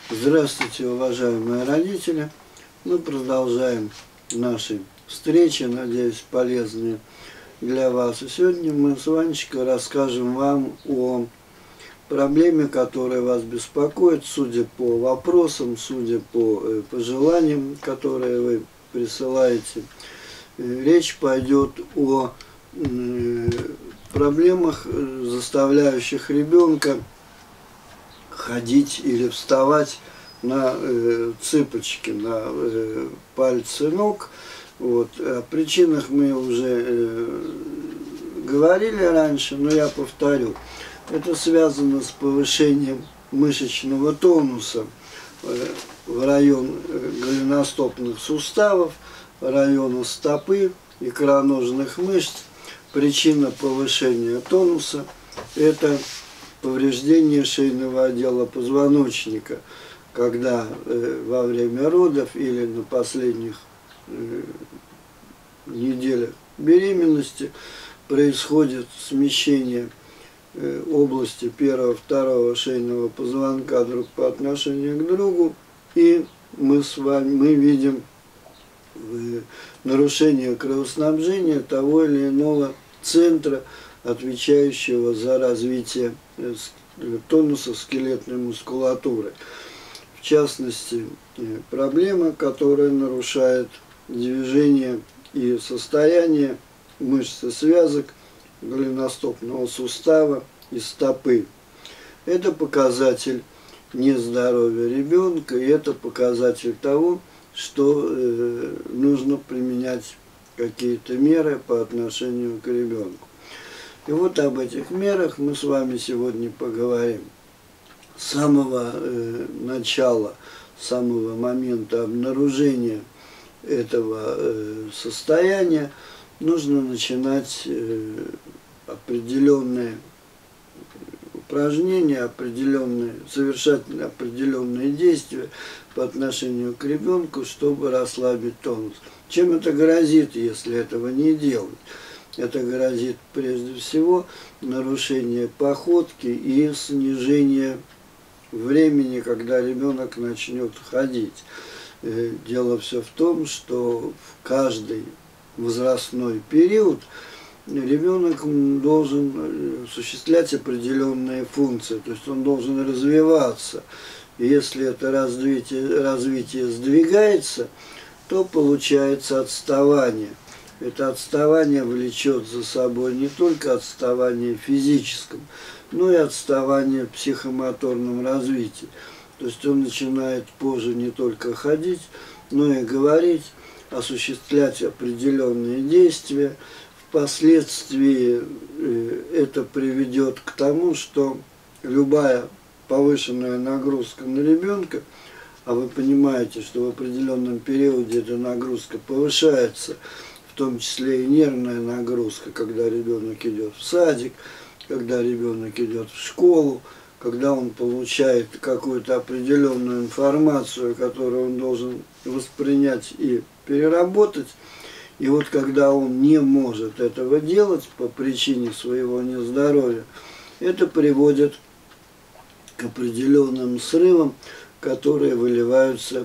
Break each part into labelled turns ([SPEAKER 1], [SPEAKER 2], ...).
[SPEAKER 1] Здравствуйте, уважаемые родители! Мы продолжаем наши встречи, надеюсь, полезные для вас. И сегодня мы с Ванечкой расскажем вам о проблеме, которая вас беспокоит, судя по вопросам, судя по пожеланиям, которые вы присылаете. Речь пойдет о проблемах, заставляющих ребенка ходить или вставать на цыпочки, на пальцы ног. Вот. О причинах мы уже говорили раньше, но я повторю. Это связано с повышением мышечного тонуса в район голеностопных суставов, района стопы, икроножных мышц. Причина повышения тонуса – это повреждение шейного отдела позвоночника, когда во время родов или на последних неделях беременности происходит смещение области первого-второго шейного позвонка друг по отношению к другу, и мы видим нарушение кровоснабжения того или иного центра, отвечающего за развитие тонуса скелетной мускулатуры. В частности, проблема, которая нарушает движение и состояние мышц и связок голеностопного сустава и стопы. Это показатель нездоровья ребенка, и это показатель того, что нужно применять какие-то меры по отношению к ребенку. И вот об этих мерах мы с вами сегодня поговорим. С самого начала, с самого момента обнаружения этого состояния нужно начинать определенные упражнения, совершать определенные действия по отношению к ребенку, чтобы расслабить тонус. Чем это грозит, если этого не делать? Это грозит прежде всего нарушение походки и снижение времени, когда ребенок начнет ходить. Дело все в том, что в каждый возрастной период ребенок должен осуществлять определенные функции, то есть он должен развиваться. И если это развитие сдвигается, то получается отставание. Это отставание влечет за собой не только отставание в физическом, но и отставание в психомоторном развитии. То есть он начинает позже не только ходить, но и говорить, осуществлять определенные действия. Впоследствии это приведет к тому, что любая повышенная нагрузка на ребенка, а вы понимаете, что в определенном периоде эта нагрузка повышается, в том числе и нервная нагрузка, когда ребенок идет в садик, когда ребенок идет в школу, когда он получает какую-то определенную информацию, которую он должен воспринять и переработать. И вот когда он не может этого делать по причине своего нездоровья, это приводит к определенным срывам, которые выливаются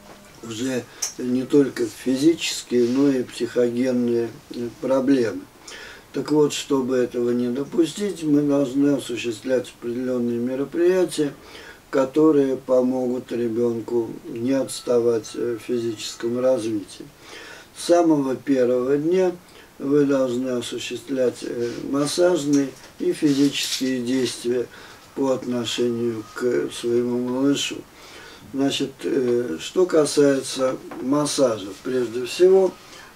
[SPEAKER 1] уже не только физические, но и психогенные проблемы. Так вот, чтобы этого не допустить, мы должны осуществлять определенные мероприятия, которые помогут ребенку не отставать в физическом развитии. С самого первого дня вы должны осуществлять массажные и физические действия по отношению к своему малышу. Значит, что касается массажа, прежде всего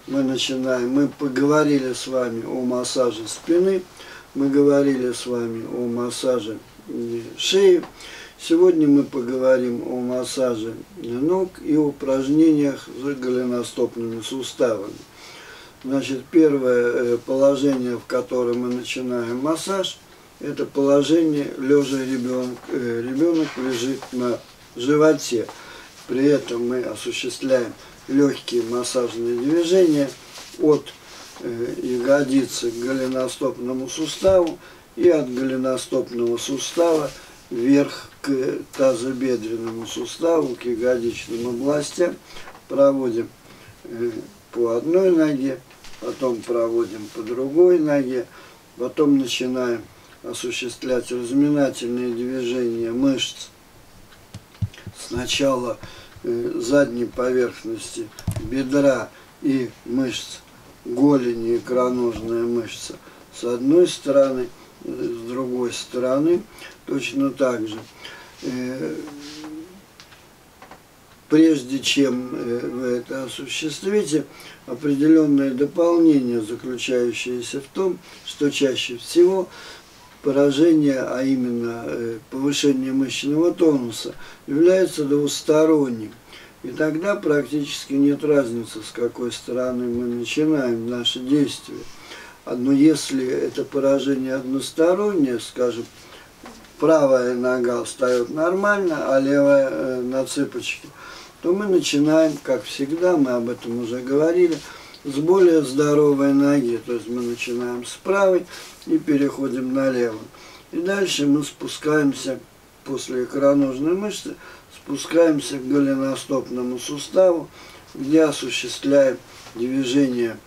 [SPEAKER 1] мы поговорили с вами о массаже спины, мы говорили с вами о массаже шеи. Сегодня мы поговорим о массаже ног и упражнениях с голеностопными суставами. Значит, первое положение, в котором мы начинаем массаж, это положение лежа ребенок. Ребенок лежит на животе. При этом мы осуществляем легкие массажные движения от ягодицы к голеностопному суставу и от голеностопного сустава вверх к к тазобедренному суставу, к ягодичным областям. Проводим по одной ноге, потом проводим по другой ноге, потом начинаем осуществлять разминательные движения мышц. Сначала задней поверхности бедра и мышц голени, икроножная мышца с одной стороны, с другой стороны точно так же. Прежде чем вы это осуществите, определенное дополнение, заключающееся в том, что чаще всего поражение, а именно повышение мышечного тонуса, является двусторонним. И тогда практически нет разницы, с какой стороны мы начинаем наше действие. Но если это поражение одностороннее, скажем, правая нога встает нормально, а левая на цыпочке, то мы начинаем, как всегда, мы об этом уже говорили, с более здоровой ноги. То есть мы начинаем с правой и переходим на левую. И дальше мы спускаемся, после икроножной мышцы, спускаемся к голеностопному суставу, где осуществляем движения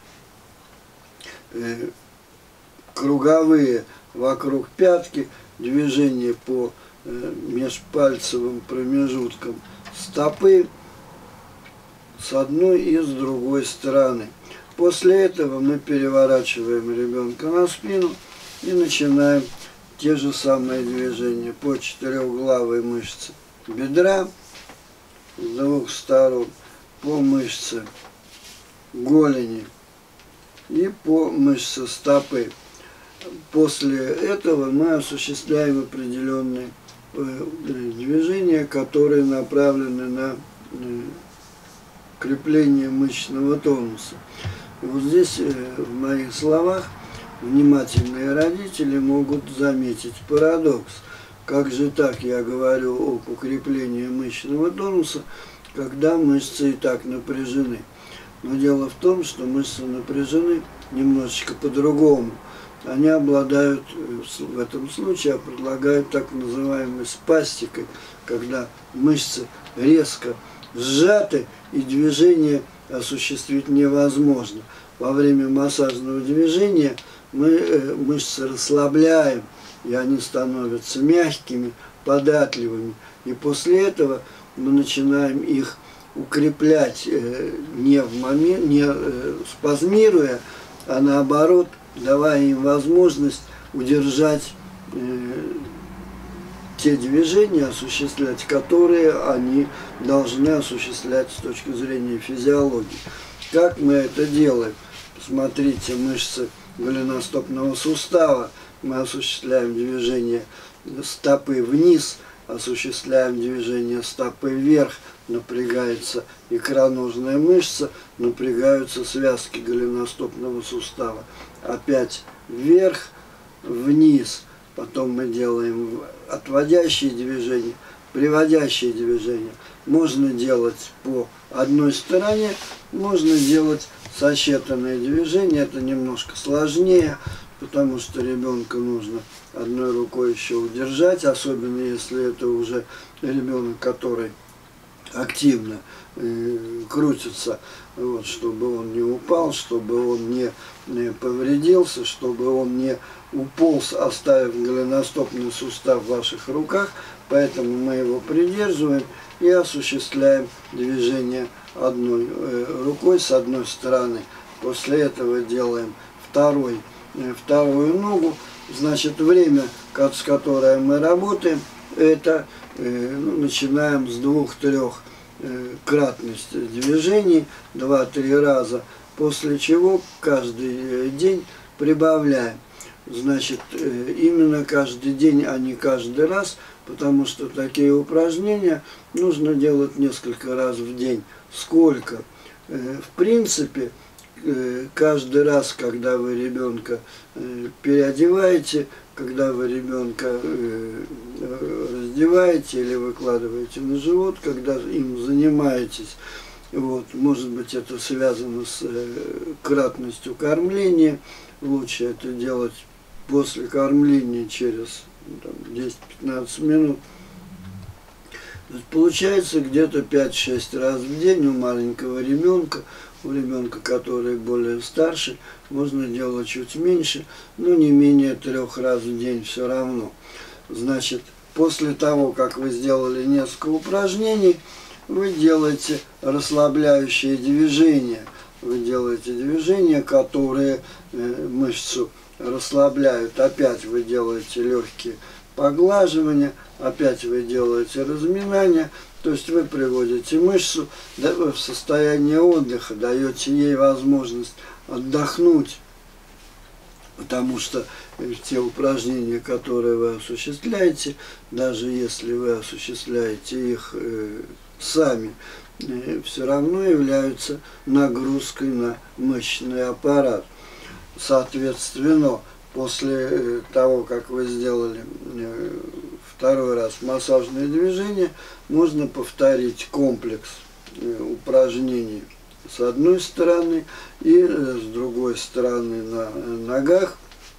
[SPEAKER 1] круговые вокруг пятки, движения по межпальцевым промежуткам стопы с одной и с другой стороны. После этого мы переворачиваем ребенка на спину и начинаем те же самые движения по четырехглавой мышце бедра с двух сторон, по мышце голени и по мышце стопы. После этого мы осуществляем определенные движения, которые направлены на крепление мышечного тонуса. И вот здесь в моих словах внимательные родители могут заметить парадокс. Как же так я говорю об укреплении мышечного тонуса, когда мышцы и так напряжены? Но дело в том, что мышцы напряжены немножечко по-другому. Они обладают, в этом случае, предлагают так называемой спастикой, когда мышцы резко сжаты и движение осуществить невозможно. Во время массажного движения мы мышцы расслабляем, и они становятся мягкими, податливыми. И после этого мы начинаем их укреплять не в момент, не спазмируя, а наоборот, давая им возможность удержать те движения, осуществлять которые они должны осуществлять с точки зрения физиологии. Как мы это делаем? Посмотрите, мышцы голеностопного сустава. Мы осуществляем движение стопы вниз, осуществляем движение стопы вверх, напрягается икроножная мышца, напрягаются связки голеностопного сустава. Опять вверх, вниз. Потом мы делаем отводящие движения, приводящие движения. Можно делать по одной стороне, можно делать сочетанные движения. Это немножко сложнее, потому что ребенка нужно одной рукой еще удержать, особенно если это уже ребенок, который активно крутится, вот, чтобы он не упал, чтобы он не повредился, чтобы он не уполз, оставив голеностопный сустав в ваших руках. Поэтому мы его придерживаем и осуществляем движение одной рукой с одной стороны. После этого делаем вторую ногу. Значит, время, с которое мы работаем, это начинаем с 2-3 кратности движений, 2-3 раза, после чего каждый день прибавляем. Значит, именно каждый день, а не каждый раз, потому что такие упражнения нужно делать несколько раз в день. Сколько? В принципе, каждый раз, когда вы ребенка переодеваете, когда вы ребенка раздеваете или выкладываете на живот, когда им занимаетесь, вот, может быть, это связано с кратностью кормления, лучше это делать после кормления через 10-15 минут. Получается где-то 5-6 раз в день у маленького ребенка, у ребенка, который более старше, можно делать чуть меньше, но не менее 3 раз в день все равно. Значит, после того, как вы сделали несколько упражнений, вы делаете расслабляющие движения. Вы делаете движения, которые мышцу расслабляют. Опять вы делаете легкие поглаживания, опять вы делаете разминания. То есть вы приводите мышцу в состояние отдыха, даете ей возможность отдохнуть. Потому что те упражнения, которые вы осуществляете, даже если вы осуществляете их сами, все равно являются нагрузкой на мышечный аппарат. Соответственно, после того, как вы сделали 2-й раз массажные движения, можно повторить комплекс упражнений с одной стороны и с другой стороны на ногах.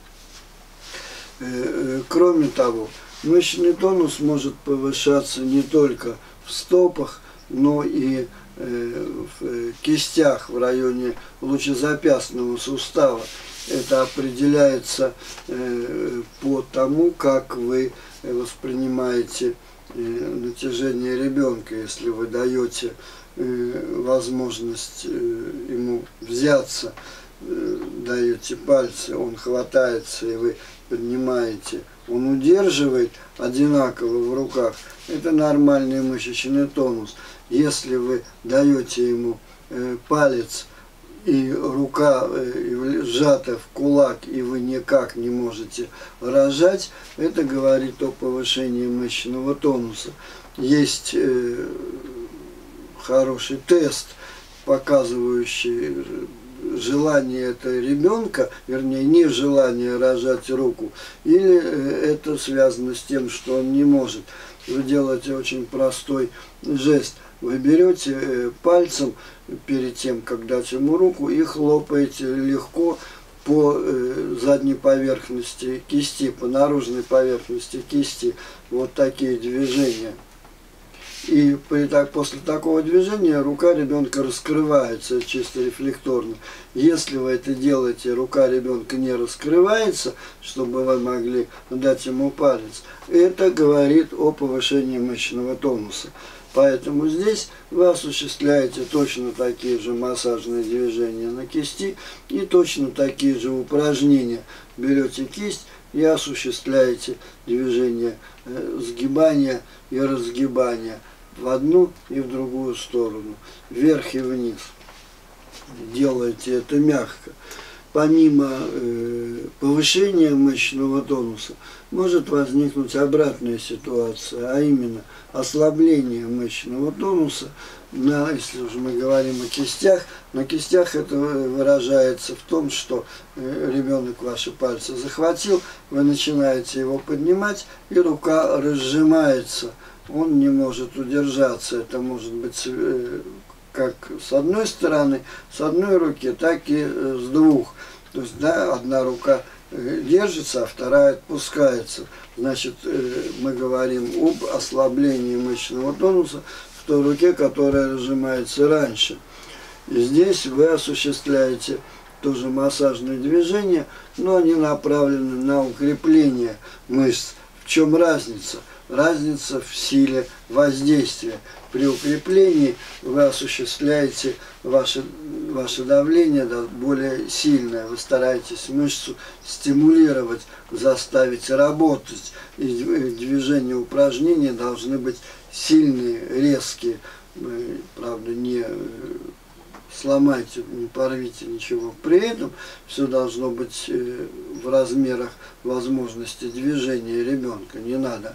[SPEAKER 1] Кроме того, мышечный тонус может повышаться не только в стопах, но и в кистях в районе лучезапястного сустава. Это определяется по тому, как вы воспринимаете натяжение ребенка. Если вы даете возможность ему взяться, даете пальцы, он хватается, и вы поднимаете, он удерживает одинаково в руках, это нормальный мышечный тонус. Если вы даете ему палец, и рука сжата в кулак, и вы никак не можете рожать, это говорит о повышении мышечного тонуса. Есть хороший тест, показывающий желание это ребенка, вернее, нежелание рожать руку, или это связано с тем, что он не может. Вы делаете очень простой жест. Вы берете пальцем перед тем, как дать ему руку, и хлопаете легко по задней поверхности кисти, по наружной поверхности кисти. Вот такие движения. И после такого движения рука ребенка раскрывается чисто рефлекторно. Если вы это делаете, рука ребенка не раскрывается, чтобы вы могли дать ему палец, это говорит о повышении мышечного тонуса. Поэтому здесь вы осуществляете точно такие же массажные движения на кисти и точно такие же упражнения. Берете кисть и осуществляете движение сгибания и разгибания в одну и в другую сторону, вверх и вниз. Делайте это мягко. Помимо повышения мышечного тонуса может возникнуть обратная ситуация, а именно ослабление мышечного тонуса. Если уже мы говорим о кистях, на кистях это выражается в том, что ребенок ваши пальцы захватил, вы начинаете его поднимать, и рука разжимается, он не может удержаться. Это может быть как с одной стороны, с одной руки, так и с двух. То есть, да, одна рука держится, а вторая отпускается. Значит, мы говорим об ослаблении мышечного тонуса в той руке, которая разжимается раньше. И здесь вы осуществляете тоже массажные движения, но они направлены на укрепление мышц. В чем разница? Разница в силе воздействия. При укреплении вы осуществляете ваше давление более сильное. Вы стараетесь мышцу стимулировать, заставить работать. И движения, упражнения должны быть сильные, резкие. Правда, не сломайте, не порвите ничего. При этом все должно быть в размерах возможности движения ребенка. Не надо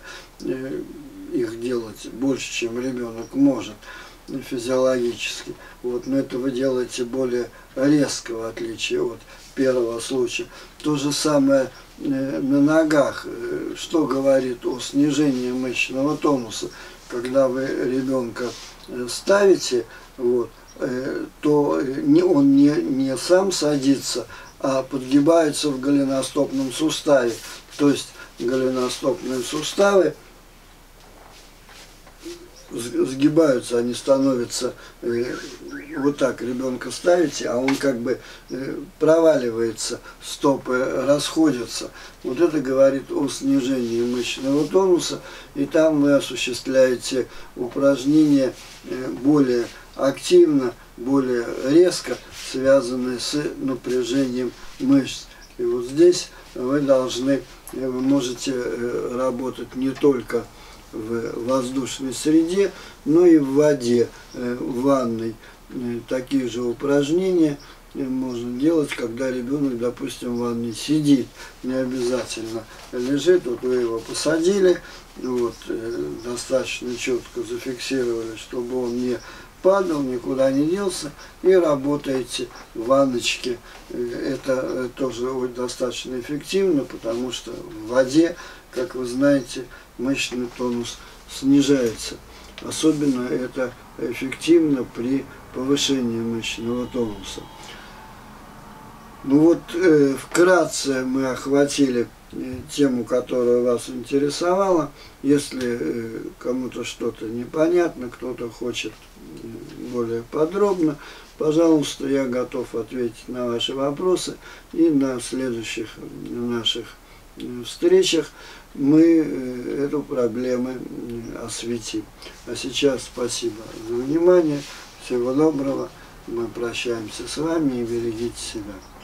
[SPEAKER 1] их делать больше, чем ребенок может физиологически. Вот, но это вы делаете более резко, в отличие от первого случая. То же самое на ногах, что говорит о снижении мышечного тонуса. Когда вы ребенка ставите, вот, то он не сам садится, а подгибается в голеностопном суставе. То есть голеностопные суставы сгибаются, они становятся, вот так ребенка ставите, а он как бы проваливается, стопы расходятся. Вот это говорит о снижении мышечного тонуса, и там вы осуществляете упражнения более активно, более резко, связанные с напряжением мышц. И вот здесь вы можете работать не только в воздушной среде, но и в воде, в ванной. Такие же упражнения можно делать, когда ребенок, допустим, в ванной сидит, не обязательно лежит. Вот вы его посадили, вот, достаточно четко зафиксировали, чтобы он не падал, никуда не делся, и работаете в ванночке. Это тоже достаточно эффективно, потому что в воде, как вы знаете, мышечный тонус снижается. Особенно это эффективно при повышении мышечного тонуса. Ну вот, вкратце мы охватили тему, которая вас интересовала. Если кому-то что-то непонятно, кто-то хочет более подробно, пожалуйста, я готов ответить на ваши вопросы. И на следующих наших встречах мы эту проблему осветим. А сейчас спасибо за внимание. Всего доброго. Мы прощаемся с вами и берегите себя.